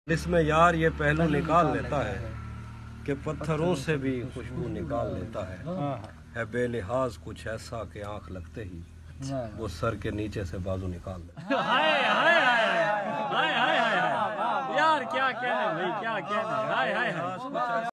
इसमें यार ये पहलू निकाल लेता है कि पत्थरों से भी खुशबू निकाल लेता है बेलिहाज कुछ ऐसा कि आंख लगते ही वो सर के नीचे से बाजू निकाल लेता है। हाय हाय हाय हाय हाय हाय यार क्या कहना भाई, क्या कहना, हाय हाय हाय।